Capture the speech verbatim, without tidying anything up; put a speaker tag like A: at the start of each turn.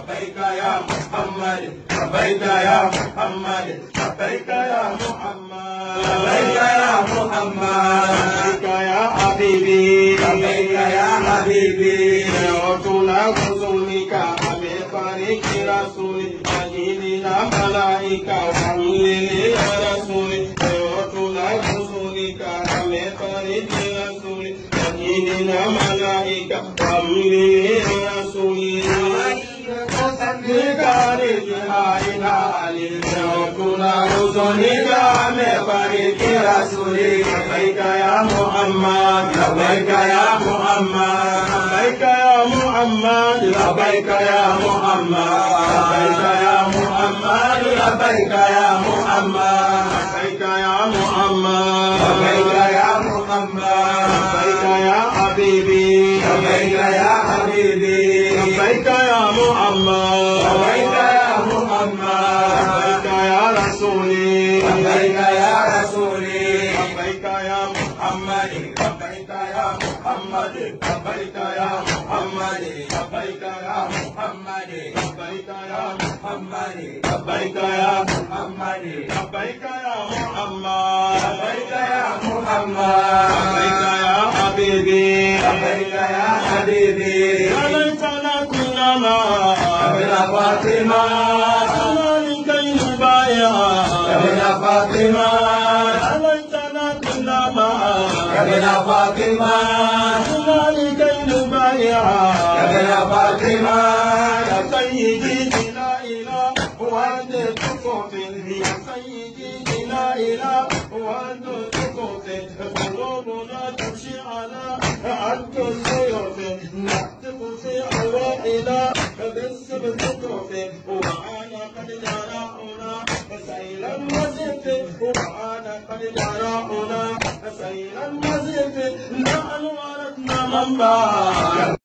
A: لبيك يا محمد لبيك يا محمد لبيك يا محمد لبيك يا محمد لبيك يا حبيبي لبيك يا حبيبي وطول حزنك بطريق رسول أجيلنا ملائكة وحملني يا رسول وطول حزنك بطريق رسول أجيلنا ملائكة وحملني يا رسول لبيك يا محمد لبيك يا محمد لبيك يا محمد لبيك يا محمد لبيك يا محمد لبيك يا محمد لبيك يا محمد لبيك يا محمد لبيك يا حبيبي لبيك يا حبيبي لبيك يا محمد لبيك يا محمد لبيك يا رسولي لبيك يا رسولي لبيك يا محمد لبيك يا محمد لبيك يا محمد لبيك يا محمد لبيك يا محمد لبيك يا محمد لبيك يا محمد لبيك يا محمد لبيك يا حبيبي لبيك يا حبيبي يا ليتنا كنا معا يا ابن فاطمة لكي نبايع يا ابن فاطمة يا ليتنا كنا معا يا ابن فاطمة لكي نبايع يا ابن فاطمة يا سيدي لا إله وأنت تقف يا سيدي لا إله وأنت تقف قلوبنا تمشي على عد السيوف نحتف في أوائنا بالسم الزكرف وأنا قد جرأنا سيل المزف وأنا قد جرأنا سيل المزف نحن ورثنا من بعد